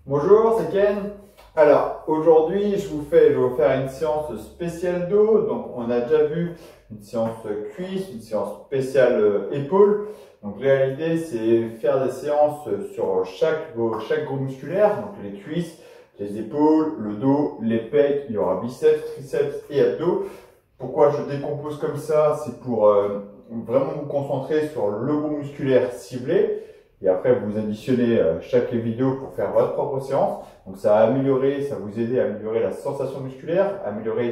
Bonjour, c'est Ken. Alors, aujourd'hui, je vais vous faire une séance spéciale dos. Donc, on a déjà vu une séance cuisse, une séance spéciale épaule. Donc là, l'idée, c'est faire des séances sur chaque groupe musculaire. Donc, les cuisses, les épaules, le dos, les pecs. Il y aura biceps, triceps et abdos. Pourquoi je décompose comme ça? C'est pour vraiment vous concentrer sur le groupe musculaire ciblé. Et après, vous additionnez chaque vidéo pour faire votre propre séance. Donc, ça va améliorer, ça va vous aider à améliorer la sensation musculaire,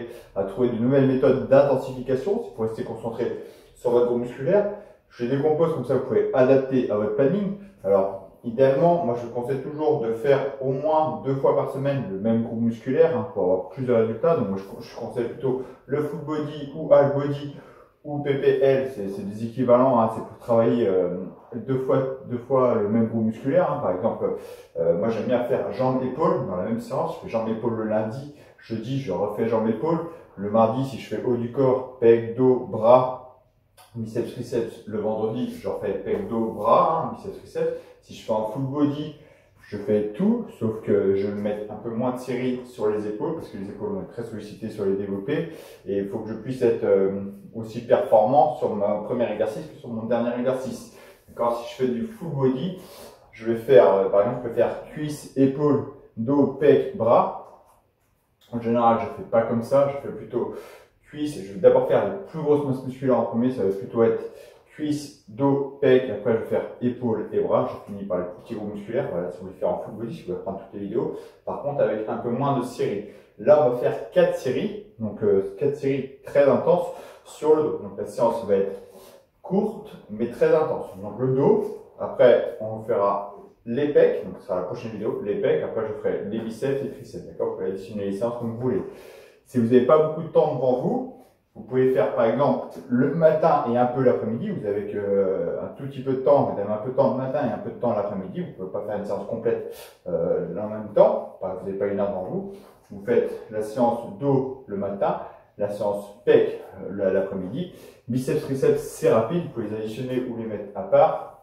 à trouver de nouvelles méthodes d'intensification. C'est pour rester concentré sur votre groupe musculaire. Je les décompose comme ça, vous pouvez adapter à votre planning. Alors, idéalement, moi, je vous conseille toujours de faire au moins 2 fois par semaine le même groupe musculaire pour avoir plus de résultats. Donc, moi, je conseille plutôt le full body ou half body ou PPL, c'est des équivalents, c'est pour travailler deux fois le même groupe musculaire. Par exemple, moi j'aime bien faire jambes-épaules dans la même séance. Je fais jambes-épaules le lundi, jeudi je refais jambes-épaules. Le mardi, si je fais haut du corps, pec, dos, bras, biceps, triceps. Le vendredi, je refais pec, dos, bras, biceps, triceps. Si je fais en full body, je fais tout, sauf que je vais mettre un peu moins de séries sur les épaules, parce que les épaules vont être très sollicitées sur les développés. Et il faut que je puisse être aussi performant sur mon premier exercice que sur mon dernier exercice. D'accord? Si je fais du full body, je vais faire, par exemple, je peux faire cuisse, épaules, dos, pec, bras. En général, je ne fais pas comme ça, je fais plutôt cuisse. Je vais d'abord faire les plus grosses masses musculaires en premier, ça va plutôt être cuisse, dos, pec, après je vais faire épaules et bras, je finis par les petits groupes musculaires. Voilà, si vous voulez faire en full body, si vous voulez prendre toutes les vidéos. Par contre, avec un peu moins de séries. Là, on va faire 4 séries, donc 4 séries très intenses sur le dos. Donc la séance va être courte, mais très intense. Donc le dos, après on fera les pecs, donc ce sera la prochaine vidéo, les pecs, après je ferai les biceps et les triceps, d'accord? Vous pouvez additionner les séances comme vous voulez. Si vous n'avez pas beaucoup de temps devant vous, vous pouvez faire par exemple le matin et un peu l'après-midi. Vous avez un tout petit peu de temps, vous avez un peu de temps le matin et un peu de temps l'après-midi. Vous ne pouvez pas faire une séance complète en même temps, vous n'avez pas une heure devant vous. Vous faites la séance dos le matin, la séance pec l'après-midi. Biceps, triceps, c'est rapide, vous pouvez les additionner ou les mettre à part.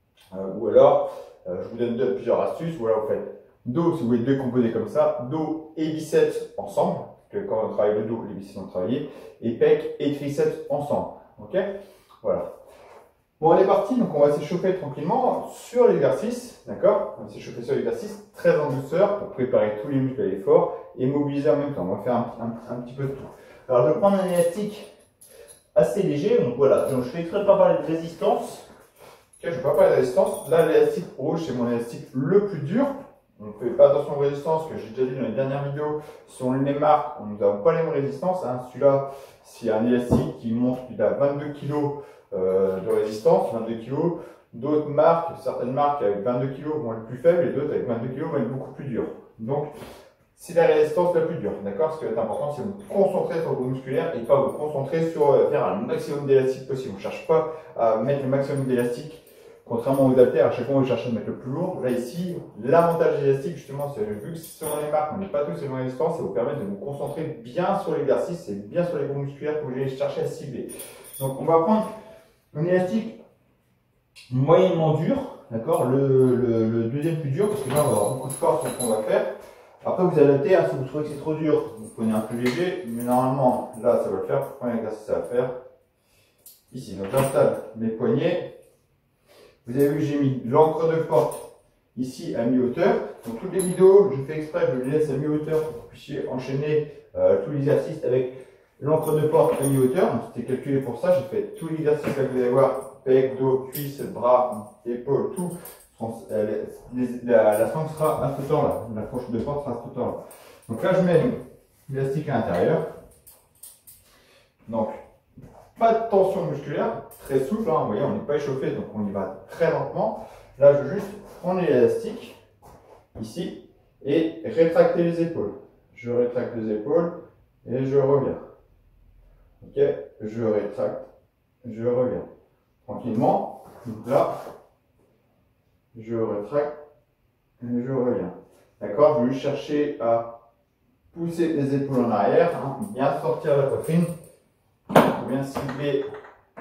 Ou alors, je vous donne plusieurs astuces. Ou alors vous faites dos, si vous voulez décomposer comme ça, dos et biceps ensemble. Que quand on travaille le dos, les biceps sont travaillés, et pec et triceps ensemble. Ok? Voilà. Bon, on est parti, donc on va s'échauffer tranquillement sur l'exercice, d'accord? On va s'échauffer sur l'exercice très en douceur pour préparer tous les muscles à l'effort et mobiliser en même temps. On va faire un petit peu de tout. Alors, je vais prendre un élastique assez léger, donc voilà. Donc, je fais exprès de ne pas parler de résistance. Ok, je ne vais pas parler de résistance. Là, l'élastique rouge, c'est mon élastique le plus dur. On ne fait pas attention aux résistances, que j'ai déjà dit dans les dernières vidéos. Si on les marque, nous n'avons pas les mêmes résistances. Celui-là, c'est un élastique qui montre qu'il a 22 kg de résistance, 22 kg. D'autres marques, certaines marques avec 22 kg vont être plus faibles et d'autres avec 22 kg vont être beaucoup plus dures. Donc, c'est la résistance la plus dure. D'accord? Ce qui va être important, c'est de vous concentrer sur le groupe musculaire et pas vous concentrer sur faire un maximum d'élastique possible. On ne cherche pas à mettre le maximum d'élastique. Contrairement aux haltères, à chaque fois on va chercher à mettre le plus lourd. Là ici, l'avantage des élastiques justement, c'est vu que selon les marques, on n'est pas tous sur la même résistance, ça vous permet de vous concentrer bien sur l'exercice et bien sur les groupes musculaires que vous allez chercher à cibler. Donc on va prendre un élastique moyennement dur, d'accord, le deuxième plus dur, parce que là on va avoir beaucoup de force sur ce qu'on va faire. Après vous adaptez, si vous trouvez que c'est trop dur, vous prenez un plus léger, mais normalement là ça va le faire. Pour le premier exercice, ça va faire ici. Donc j'installe mes poignets. Vous avez vu que j'ai mis l'encre de porte ici à mi-hauteur. Donc toutes les vidéos, je fais exprès, je les laisse à mi-hauteur pour que vous puissiez enchaîner tout l'exercice avec l'encre de porte à mi-hauteur. Donc c'était calculé pour ça. J'ai fait tout l'exercice que vous allez voir, pec, dos, cuisse, bras, épaules, tout. La sangle sera à ce temps-là. L'approche de porte sera à ce temps-là. Donc là, je mets l'élastique à l'intérieur. Donc, pas de tension musculaire, très souple, vous voyez, on n'est pas échauffé, donc on y va très lentement. Là, je vais juste prendre l'élastique, ici, et rétracter les épaules. Je rétracte les épaules, et je reviens. Ok, je rétracte, je reviens. Tranquillement, donc là, je rétracte, et je reviens. D'accord, je vais juste chercher à pousser les épaules en arrière, bien sortir la poitrine. Pour bien cibler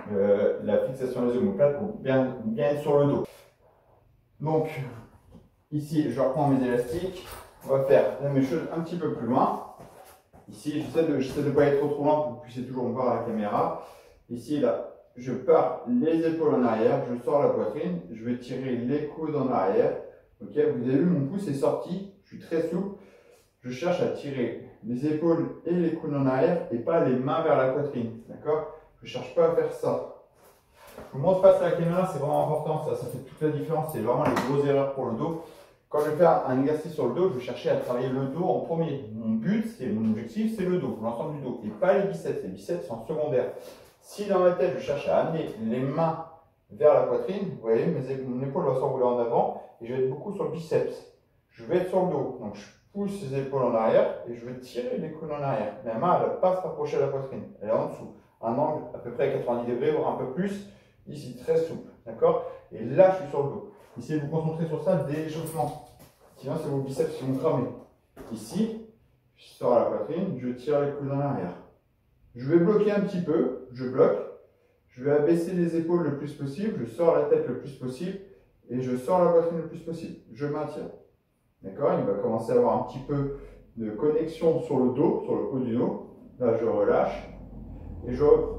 la fixation des omoplates pour bien être sur le dos. Donc, Ici, je reprends mes élastiques. On va faire la même chose un petit peu plus loin. Ici, j'essaie de ne pas aller trop loin pour que vous puissiez toujours me voir à la caméra. Ici, là, je pars les épaules en arrière, je sors la poitrine, je vais tirer les coudes en arrière. Ok, vous avez vu, mon pouce est sorti, je suis très souple. Je cherche à tirer les épaules et les coudes en arrière et pas les mains vers la poitrine. D'accord? Je ne cherche pas à faire ça. Je vous montre face à la caméra, c'est vraiment important, ça fait toute la différence, c'est vraiment les grosses erreurs pour le dos. Quand je vais faire un exercice sur le dos, je vais chercher à travailler le dos en premier. Mon but, mon objectif, c'est le dos, l'ensemble du dos, et pas les biceps. Les biceps sont secondaires. Si dans ma tête, je cherche à amener les mains vers la poitrine, vous voyez, mon épaule va s'enrouler en avant, et je vais être beaucoup sur le biceps. Je vais être sur le dos, donc je pousse les épaules en arrière, et je vais tirer les coudes en arrière. La main, elle ne va pas se rapprocher de la poitrine, elle est en dessous. Un angle à peu près 90 degrés, voire un peu plus, ici, très souple, d'accord? Et là, je suis sur le dos. Essayez de vous concentrer sur ça dès l'échauffement. Sinon, c'est vos biceps qui vont cramer. Ici, je sors la poitrine, je tire les coudes en arrière. Je vais bloquer un petit peu, je bloque. Je vais abaisser les épaules le plus possible, je sors la tête le plus possible et je sors la poitrine le plus possible. Je maintiens. D'accord? Il va commencer à avoir un petit peu de connexion sur le dos, sur le haut du dos. Là, je relâche et je reprends.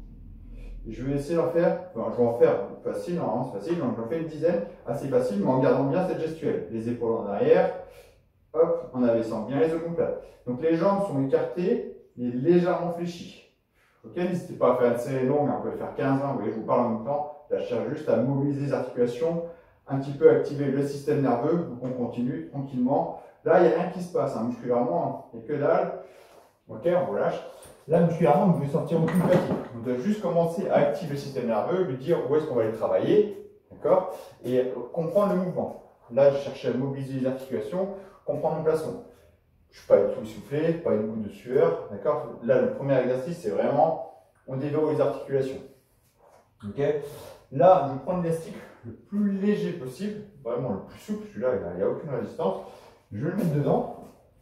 Et je vais essayer d'en faire, enfin, je vais en faire facile, normalement c'est facile, donc j'en fais une dizaine, assez facile, mais en gardant bien cette gestuelle. Les épaules en arrière, hop, en abaissant bien les omoplates. Donc les jambes sont écartées et légèrement fléchies. Ok, n'hésitez pas à faire une série longue, hein, vous pouvez faire 15 ans, vous voyez, je vous parle en même temps. Là, je cherche juste à mobiliser les articulations, un petit peu activer le système nerveux, donc on continue tranquillement. Là, il n'y a rien qui se passe, hein, musculairement, il n'y a que dalle. Ok, on relâche. Là, musculairement, vous ne pouvez sentir aucune fatigue. On doit juste commencer à activer le système nerveux, lui dire où est-ce qu'on va aller travailler, d'accord? Et comprendre le mouvement. Là, je cherchais à mobiliser les articulations, comprendre le placement. Je ne suis pas du tout essoufflé, pas une goutte de sueur, d'accord? Là, le premier exercice, c'est vraiment, on déverrouille les articulations. Ok? Là, je prends l'élastique le plus léger possible, vraiment le plus souple, celui-là, il n'y a aucune résistance. Je vais le mettre dedans.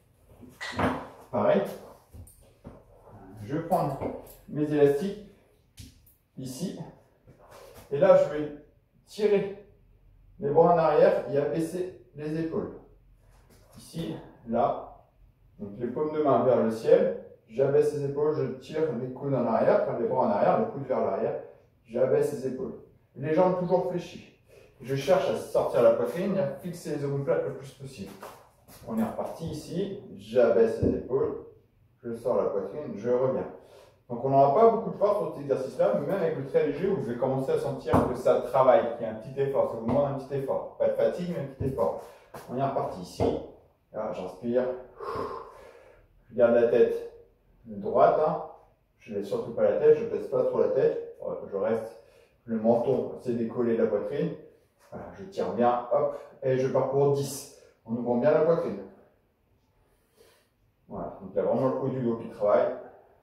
Pareil. Je vais prendre mes élastiques ici. Et là, je vais tirer les bras en arrière et abaisser les épaules. Ici, là. Donc les paumes de main vers le ciel. J'abaisse les épaules, je tire les coudes en arrière, enfin les bras en arrière, les coudes vers l'arrière. J'abaisse les épaules. Les jambes toujours fléchies. Je cherche à sortir la poitrine et à fixer les omoplates le plus possible. On est reparti ici. J'abaisse les épaules. Je sors la poitrine, je reviens. Donc on n'aura pas beaucoup de force sur cet exercice-là, mais même avec le très léger, vous allez commencer à sentir que ça travaille, qu'il y a un petit effort, ça vous demande un petit effort. Pas de fatigue, mais un petit effort. On est reparti ici. Là, j'inspire. Je garde la tête droite. Hein. Je ne laisse surtout pas la tête, je ne pèse pas trop la tête. Je reste le menton, c'est décollé de la poitrine. Voilà, je tire bien, hop, et je pars pour 10. En ouvrant bien la poitrine. Voilà, donc il y a vraiment le haut du dos qui travaille.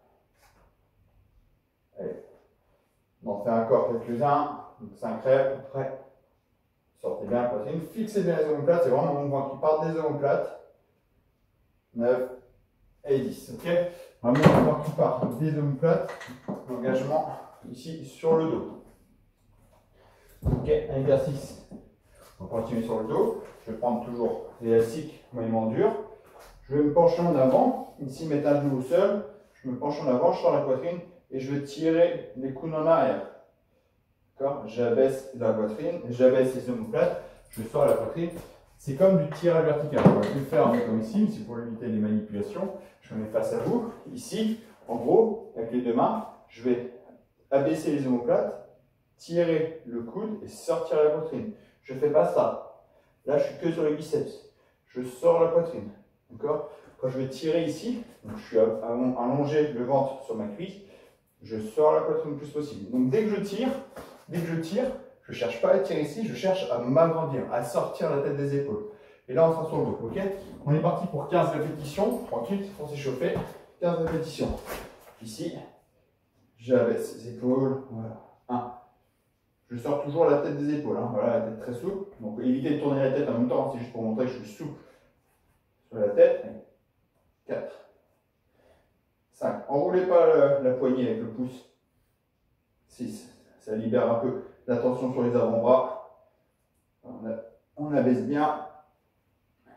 Allez. On en fait encore quelques-uns. Donc 5 reps, prêt. Sortez bien la poitrine, fixez bien les omoplates, c'est vraiment un mouvement qui part des omoplates. 9 et 10, ok? Vraiment un mouvement qui part des omoplates. L'engagement ici sur le dos. Ok, un exercice. On va continuer sur le dos. Je vais prendre toujours l'élastique moyennement dur. Je vais me pencher en avant. Ici, mettre un genou au sol. Je me penche en avant, je sors la poitrine et je vais tirer les coudes en arrière. J'abaisse la poitrine, j'abaisse les omoplates, je sors la poitrine. C'est comme du tirage vertical. On va le faire comme ici, mais c'est pour éviter les manipulations. Je me mets face à vous. Ici, en gros, avec les deux mains, je vais abaisser les omoplates, tirer le coude et sortir la poitrine. Je ne fais pas ça. Là, je suis que sur les biceps. Je sors la poitrine. D'accord? Quand je vais tirer ici, donc je suis allongé le ventre sur ma cuisse, je sors la poitrine le plus possible. Donc dès que je tire, je ne cherche pas à tirer ici, je cherche à m'agrandir, à sortir la tête des épaules. Et là, on sera sur le dos. Ok? On est parti pour 15 répétitions. Tranquille, pour s'échauffer. 15 répétitions. Ici, j'abaisse les épaules. Voilà. 1. Je sors toujours la tête des épaules. Hein. Voilà, la tête très souple. Donc évitez de tourner la tête en même temps, c'est juste pour montrer que je suis souple sur la tête. 4. 5. Enroulez pas la poignée avec le pouce. 6. Ça libère un peu la tension sur les avant-bras. On abaisse bien.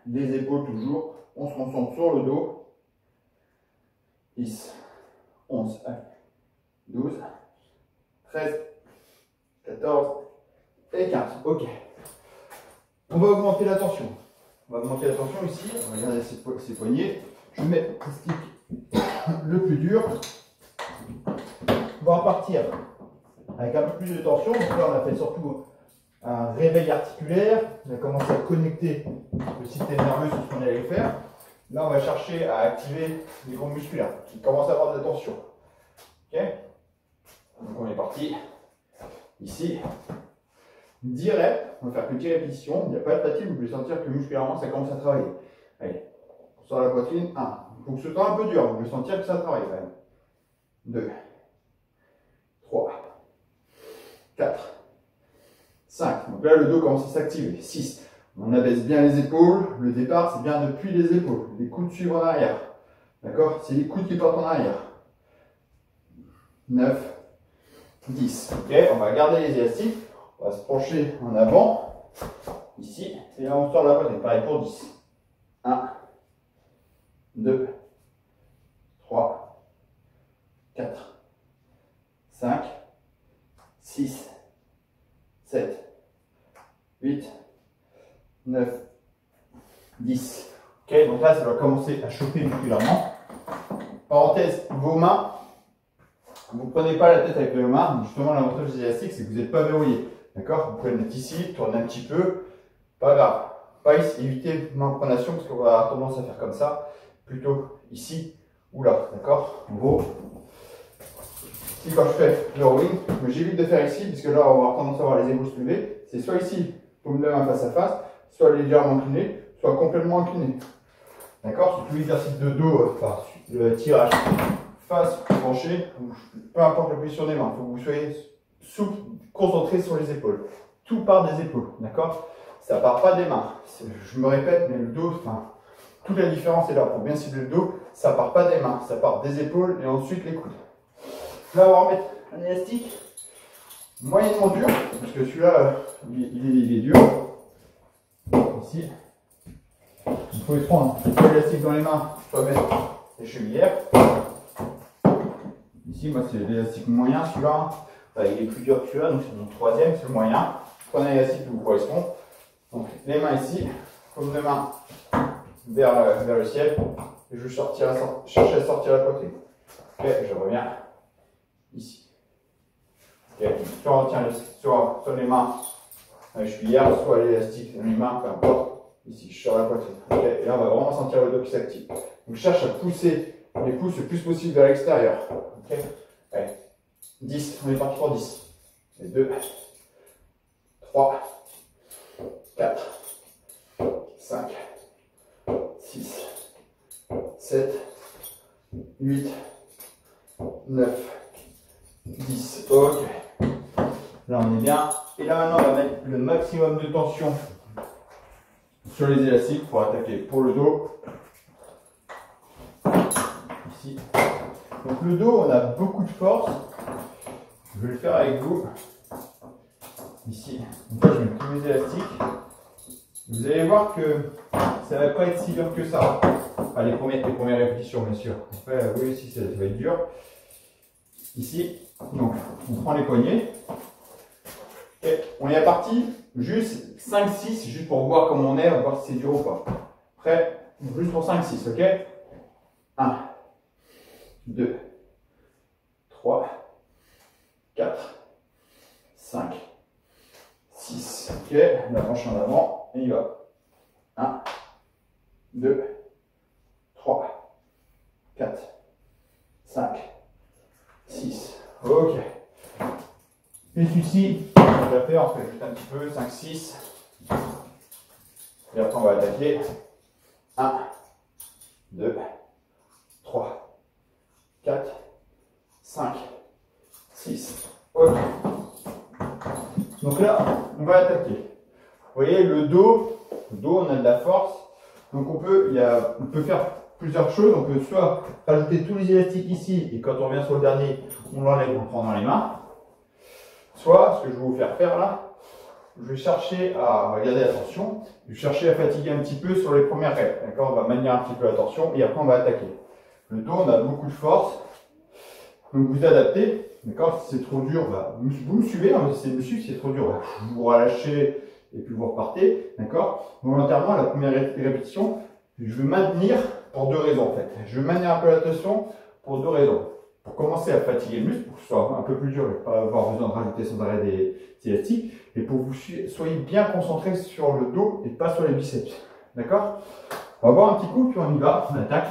les épaules toujours. On se concentre sur le dos. 10, 11, 12, 13, 14 et 15. Ok. On va augmenter la tension. On va augmenter la tension ici. On va regarder ses poignets. Je mets le stick le plus dur. On va repartir avec un peu plus de tension. Donc là, on a fait surtout un réveil articulaire. On a commencé à connecter le système nerveux sur ce qu'on allait faire. Là, on va chercher à activer les groupes musculaires qui commencent à avoir de la tension. Ok? Donc, on est parti. Ici, 10 reps. On va faire que 10 répétitions. Il n'y a pas de fatigue. Vous pouvez sentir que musculairement, ça commence à travailler. Allez, on sort la poitrine. 1. Il faut que ce soit un peu dur. Vous pouvez sentir que ça travaille quand même. 2, 3, 4, 5. Donc là, le dos commence à s'activer. 6. On abaisse bien les épaules. Le départ, c'est bien depuis les épaules. Les coudes suivent en arrière. D'accord? C'est les coudes qui partent en arrière. 9, 10. Ok, on va garder les élastiques. On va se pencher en avant. Ici. Et là, on sort la poitrine. Pareil pour 10. 1, 2, 3, 4, 5, 6, 7, 8, 9, 10. Ok, donc là, ça va commencer à chauffer musculairement. Parenthèse, vos mains, vous ne prenez pas la tête avec les mains. Justement, l'avantage des élastiques, c'est que vous n'êtes pas verrouillé. D'accord? Vous pouvez le mettre ici, tourner un petit peu. Pas grave. Pas ici, évitez main pronation parce qu'on va avoir tendance à faire comme ça. Plutôt ici ou là. D'accord? En gros, si quand je fais le rowing, j'évite de faire ici, parce que là, on va avoir tendance à avoir les épaules soulevées. C'est soit ici, paume de main face à face, soit légèrement incliné, soit complètement incliné. D'accord? C'est tout l'exercice de dos, enfin, le tirage face, penché, peu importe la position des mains. Il faut que vous soyez souple, concentré sur les épaules. Tout part des épaules. D'accord? Ça part pas des mains. Je me répète, mais le dos, enfin, toute la différence est là. Pour bien cibler le dos, ça part pas des mains, ça part des épaules et ensuite les coudes. Là, on va remettre un élastique moyennement dur, parce que celui-là, il est dur. Ici, il faut prendre l'élastique dans les mains, soit mettre les chevillères. Ici, moi, c'est l'élastique moyen, celui-là. Enfin, il est plus dur que celui-là, donc c'est mon troisième, c'est le moyen. Prenez l'élastique qui vous correspond. Donc, les mains ici, paume de main vers le ciel. Et je cherche à sortir la poitrine. Ok, je reviens ici. Okay. Soit on tient soit les mains à la chevillère, soit l'élastique dans les mains, peu importe. Ici, je sors la poitrine. Okay. Et là, on va vraiment sentir le dos qui s'active. Donc, je cherche à pousser les pouces le plus possible vers l'extérieur. Okay. Allez. 10, on est parti pour 10. Et 2, 3, 4, 5, 6, 7, 8, 9, 10. Ok. Là, on est bien. Et là, maintenant, on va mettre le maximum de tension sur les élastiques pour attaquer pour le dos. Ici. Donc, le dos, on a beaucoup de force. Je vais le faire avec vous. Ici. Donc là, je mets tous les élastiques. Vous allez voir que ça ne va pas être si dur que ça. Enfin, les premières répétitions, bien sûr. Après, oui, si ça va être dur. Ici, donc, on prend les poignets. Et on est parti juste 5-6, juste pour voir comment on est, on va voir si c'est dur ou pas. Prêt? Juste pour 5-6, ok? 1, 2, 3, 4, 5, 6. Ok, la penche en avant, et il va. 1, 2, 3, 4, 5, 6. Ok. Et celui-ci, on va faire, on fait juste un petit peu, 5, 6. Et après, on va attaquer. 1, 2, 3, 4, 5, 6. Ok. Donc là, on va attaquer. Vous voyez, le dos, on a de la force. Donc on peut faire plusieurs choses. On peut soit rajouter tous les élastiques ici, et quand on revient sur le dernier, on l'enlève, on le prend dans les mains. Soit, ce que je vais vous faire faire là, je vais chercher à garder la tension, je vais chercher à fatiguer un petit peu sur les premières reps. D'accord, on va manier un petit peu la tension et après on va attaquer. Le dos, on a beaucoup de force, donc vous adaptez. D'accord, si c'est trop dur, bah, vous me suivez, hein, si c'est trop dur, bah, vous relâchez et puis vous repartez. D'accord, volontairement, la première répétition, je veux maintenir pour deux raisons en fait. Je veux maintenir un peu la tension pour deux raisons. Pour commencer à fatiguer le muscle, pour que ce soit un peu plus dur et pas avoir besoin de rajouter sans arrêt des élastiques, et pour que vous soyez bien concentré sur le dos et pas sur les biceps. D'accord? On va voir un petit coup, puis on y va, on attaque.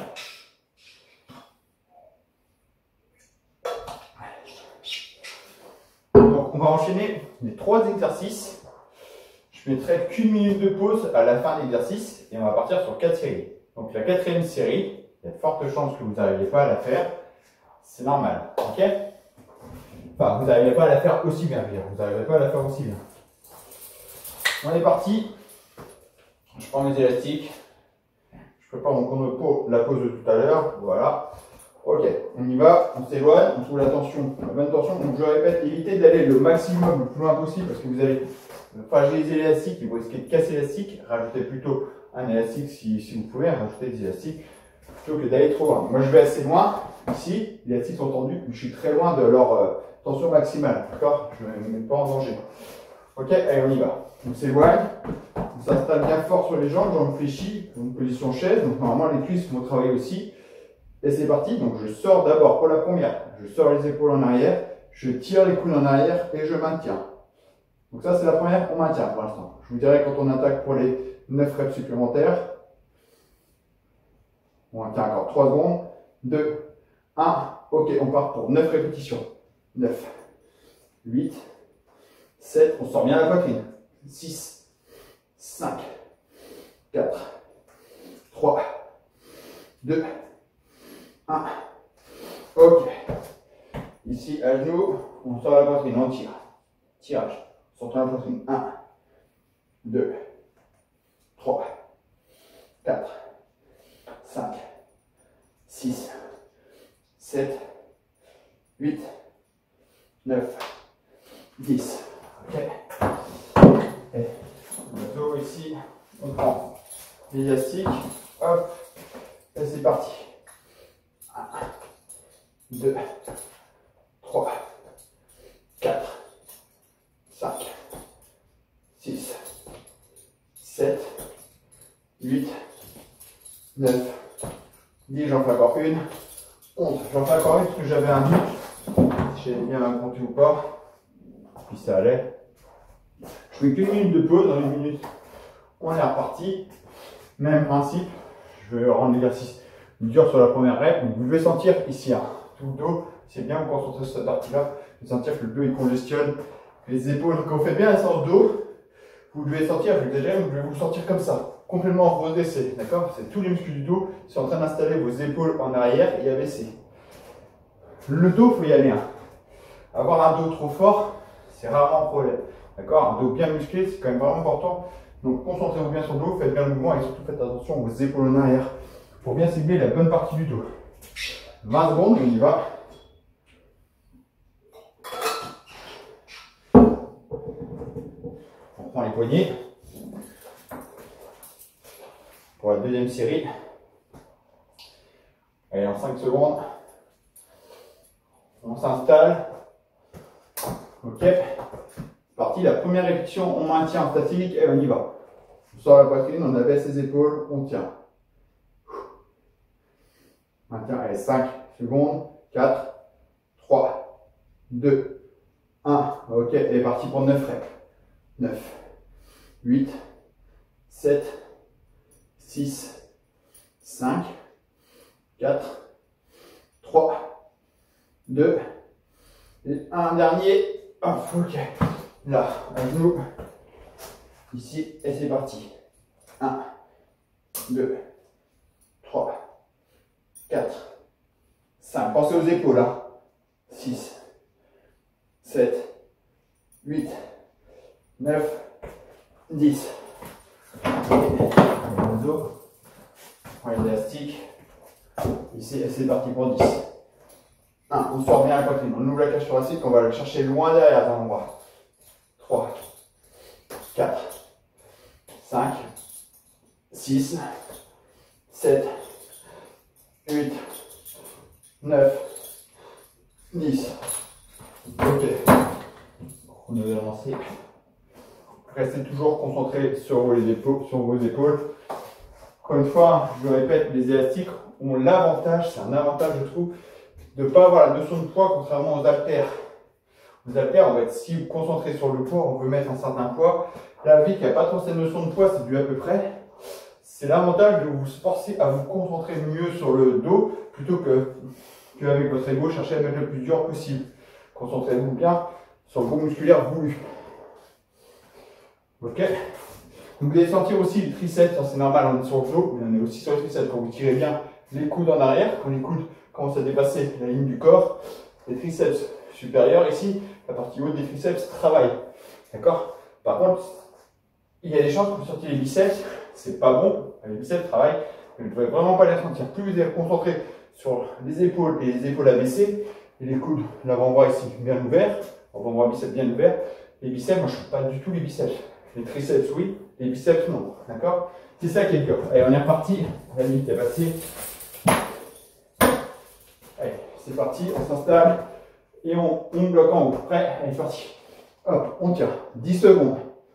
Donc on va enchaîner les 3 exercices. Je mettrai qu'une minute de pause à la fin de l'exercice et on va partir sur 4 séries. Donc la 4e série, il y a de fortes chances que vous n'arriviez pas à la faire. C'est normal, ok? Enfin, vous n'arrivez pas à la faire aussi bien, vous n'arrivez pas à la faire aussi bien. On est parti. Je prends mes élastiques. Je prépare mon chrono la pause de tout à l'heure. Voilà. Ok, on y va, on s'éloigne, on trouve la tension, la bonne tension. Donc je répète, évitez d'aller le maximum, le plus loin possible parce que vous allez fragiliser l'élastique et vous risquez de casser l'élastique. Rajoutez plutôt un élastique si vous pouvez, rajouter des élastiques plutôt que d'aller trop loin. Moi je vais assez loin. Ici, les élastiques sont tendus, je suis très loin de leur tension maximale. D'accord? Je ne me mets pas en danger. Ok, allez, on y va. On s'éloigne, on s'installe bien fort sur les jambes, jambes fléchies, une position chaise. Donc normalement les cuisses vont travailler aussi. Et c'est parti, donc je sors d'abord pour la première, je sors les épaules en arrière, je tire les coudes en arrière et je maintiens. Donc ça c'est la première, on maintient pour l'instant. Je vous dirai quand on attaque pour les 9 reps supplémentaires. On maintient encore 3 secondes, 2, 1, ok, on part pour 9 répétitions. 9, 8, 7, on sort bien la poitrine. 6, 5, 4, 3, 2, 1. Ok. Ici, à genoux, on sort la poitrine, on tire. Tirage. Sortons la poitrine. 1, 2, 3, 4, 5, 6, 7, 8, 9, 10. Ok. Et le dos ici, on prend l'élastique. Hop. Et c'est parti. 1, 2, 3, 4, 5, 6, 7, 8, 9, 10, j'en fais encore une, 11, j'en fais encore une parce que j'avais un doute, si j'avais bien compté ou pas, puis ça allait. Je fais qu'une minute de pause, dans une minute, on est reparti, même principe, je vais rendre l'exercice dur sur la première rep, donc vous devez sentir ici, hein, tout le dos, c'est bien vous concentrer sur cette partie-là, vous devez sentir que le dos il congestionne, les épaules, quand vous faites bien la séance dos, vous devez sentir, je exagère, vous devez vous sentir comme ça, complètement redressé, d'accord? C'est tous les muscles du dos, c'est en train d'installer vos épaules en arrière et abaisser. Le dos, il faut y aller, hein. Avoir un dos trop fort, c'est rarement un problème, d'accord? Un dos bien musclé, c'est quand même vraiment important, donc concentrez-vous bien sur le dos, faites bien le mouvement et surtout faites attention aux épaules en arrière, pour bien cibler la bonne partie du dos. 20 secondes, on y va. On prend les poignets. Pour la deuxième série. Allez, en 5 secondes. On s'installe. Ok. C'est parti, la première répétition, on maintient en statique et on y va. On sort la poitrine, on abaisse les épaules, on tient. Maintien, allez, 5 secondes, 4, 3, 2, 1. Ok, et parti pour 9 reps. 9, 8, 7, 6, 5, 4, 3, 2, et un dernier. Hop, ok. Là, à genoux. Ici, et c'est parti. 1, 2, 3, 4, 5. Pensez aux épaules, hein. 6, 7, 8, 9, 10. Le dos. On prend l'élastique. Ici, et c'est parti pour 10. 1, on sort bien la poitrine. On ouvre la cage thoracique, on va le chercher loin derrière d'un endroit. 3, 4, 5, 6, 7, 8, 9, 10. Ok. On avait avancé. Restez toujours concentré sur vos épaules. Encore une fois, je le répète, les élastiques ont l'avantage, c'est un avantage je trouve, de ne pas avoir la notion de poids contrairement aux haltères. Aux haltères, on va être si concentré sur le poids, on veut mettre un certain poids. Là, vu qu'il n'y a pas trop cette notion de poids, c'est du à peu près. C'est l'avantage de vous forcer à vous concentrer mieux sur le dos plutôt qu'avec votre ego, chercher à mettre le plus dur possible. Concentrez-vous bien sur le groupe musculaire voulu. Ok. Donc vous allez sentir aussi les triceps, c'est normal, on est sur le dos, mais on est aussi sur les triceps. Quand vous tirez bien les coudes en arrière, quand les coudes commencent à dépasser la ligne du corps, les triceps supérieurs ici, la partie haute des triceps travaille. D'accord? Par contre, il y a des chances que vous sentiez les biceps, c'est pas bon, les biceps travaillent, mais vous ne pouvez vraiment pas les sentir. Plus vous êtes concentré sur les épaules et les épaules abaissées, et les coudes, l'avant-bras ici bien ouvert, avant-bras biceps bien ouvert, les biceps, moi je ne fais pas du tout les biceps. Les triceps oui, les biceps non, d'accord? C'est ça qui est dur. Allez, on est reparti, la limite est passée. Allez, c'est parti, on s'installe et on bloque en haut. Prêt? Allez, c'est parti. Hop, on tient. 10 secondes.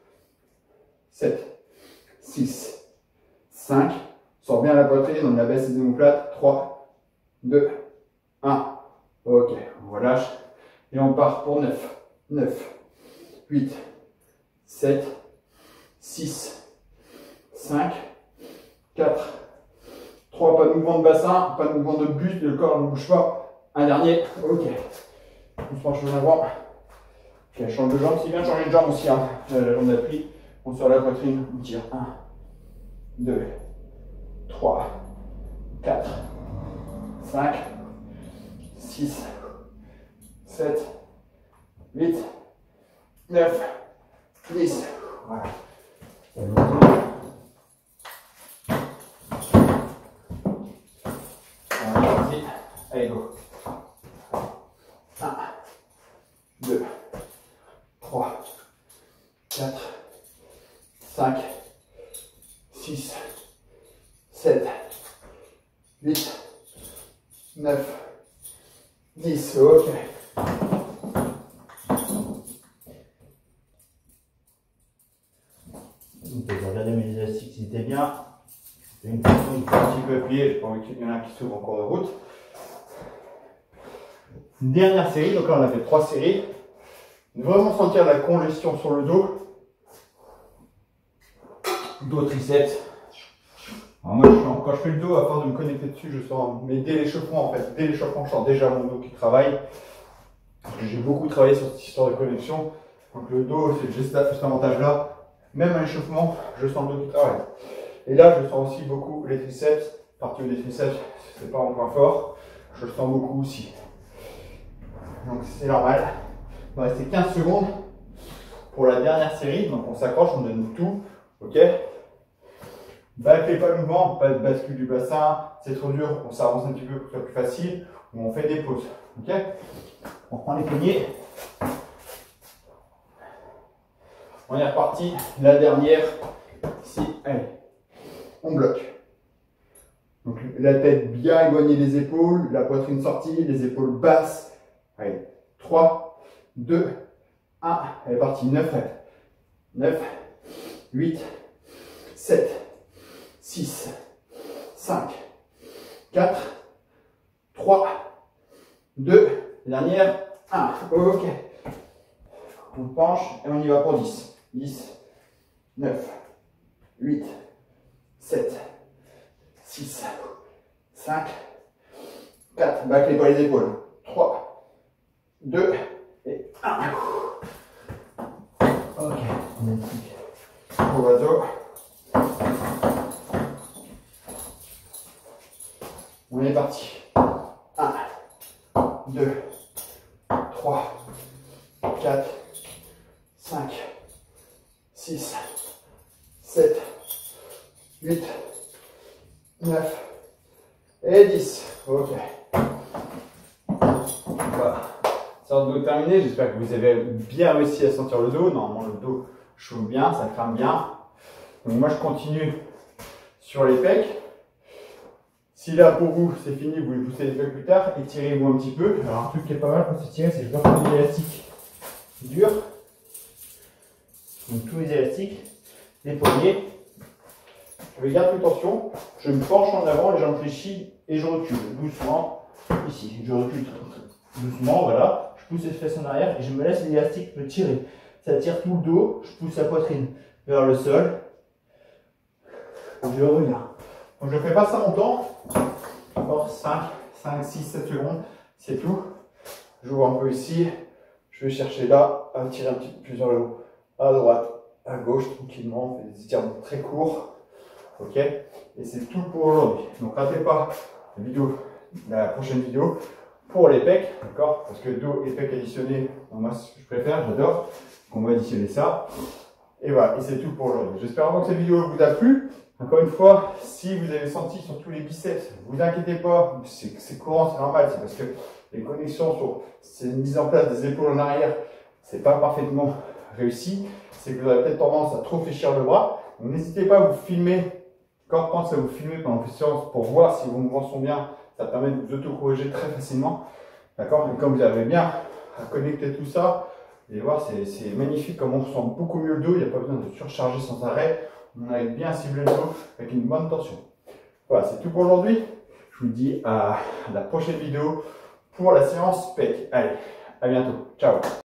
7, 6, 5, sort bien la poitrine, on abaisse les omoplates. 3, 2, 1. Ok, on relâche et on part pour 9, 9, 8, 7, 6, 5, 4, 3, pas de mouvement de bassin, pas de mouvement de buste, le corps ne bouge pas. Un dernier, ok. On se penche en avant. Ok, change de jambe, c'est bien de changer de jambe aussi. Hein. La jambe d'appui, on sort la poitrine, on tire. 1, 2, 3, 4, 5, 6, 7, 8, 9, 10. Voilà. Allez, go. 1, 2, 3, 4, 5, 6, 7, 8, 9, 10. Ok. Donc, je vais regarder mes élastiques si c'était bien. C'est une question, il faut un petit peu appuyer. J'ai pas envie qu'il y en ait un qui s'ouvre en cours de route. Une dernière série, donc là on a fait 3 séries. Vraiment sentir la congestion sur le dos. Dos triceps. Alors moi, quand je fais le dos, à force de me connecter dessus, je sens. Mais dès l'échauffement, en fait, dès l'échauffement, je sens déjà mon dos qui travaille. Parce que j'ai beaucoup travaillé sur cette histoire de connexion. Donc le dos, c'est juste cet avantage-là. Même à l'échauffement, je sens le dos qui travaille. Et là, je sens aussi beaucoup les triceps. Partie haut des triceps, c'est pas mon point fort. Je le sens beaucoup aussi. Donc c'est normal. Il va rester 15 secondes pour la dernière série. Donc on s'accroche, on donne tout. Ok. Bâclez pas le mouvement, pas de bascule du bassin. C'est trop dur, on s'avance un petit peu pour que ce soit plus facile. Ou on fait des pauses. Ok. On prend les poignets. On est reparti. La dernière. Ici. Allez. On bloque. Donc la tête bien éloignée des épaules, la poitrine sortie, les épaules basses. Allez, 3, 2, 1. Elle est partie. 9, 9, 8, 7, 6, 5, 4, 3, 2, dernière, 1. Ok. On penche et on y va pour 10. 10, 9, 8, 7, 6, 5, 4, bâclez pas les épaules. 3, 2 et 1. Ok, magnifique. Au oiseau. On est parti. 1, 2, 3, 4, 5, 6, 7, 8, 9 et 10. Ok. Voilà. Séance de dos terminée. J'espère que vous avez bien réussi à sentir le dos. Normalement, le dos chauffe bien, ça crame bien. Donc moi je continue sur les pecs. Si là pour vous c'est fini, vous voulez pousser les pecs plus tard, étirez-vous un petit peu. Alors un truc qui est pas mal pour s'étirer, c'est que je vais prendre des élastiques durs. Donc tous les élastiques, les poignets. Je garde plus tension, je me penche en avant, les jambes fléchies et je recule doucement. Ici, je recule doucement, voilà. Je pousse les fesses en arrière et je me laisse l'élastique me tirer. Ça tire tout le dos, je pousse la poitrine vers le sol. Je reviens. Donc je ne fais pas ça longtemps. Encore 5, 6, 7 secondes, c'est tout. J'ouvre un peu ici. Je vais chercher là, à tirer un petit peu plus vers le haut, à droite, à gauche, tranquillement. On fait des étirements très courts. Ok? Et c'est tout pour aujourd'hui. Donc ratez pas la prochaine vidéo pour les pecs, d'accord? Parce que dos et pecs additionnés, moi je préfère, j'adore. On va additionner ça. Et voilà, et c'est tout pour aujourd'hui. J'espère vraiment que cette vidéo vous a plu. Encore une fois, si vous avez senti sur tous les biceps, vous inquiétez pas, c'est courant, c'est normal, c'est parce que les connexions sur ces mises en place des épaules en arrière, c'est pas parfaitement réussi. C'est que vous avez peut-être tendance à trop fléchir le bras. Donc n'hésitez pas à vous filmer, quand pensez à vous filmer pendant une séance pour voir si vos mouvements sont bien. Ça permet de vous auto-corriger très facilement. D'accord? Et comme vous avez bien à connecter tout ça, vous allez voir, c'est magnifique comme on ressent beaucoup mieux le dos. Il n'y a pas besoin de surcharger sans arrêt. On a bien ciblé le dos avec une bonne tension. Voilà, c'est tout pour aujourd'hui. Je vous dis à la prochaine vidéo pour la séance pec. Allez, à bientôt. Ciao.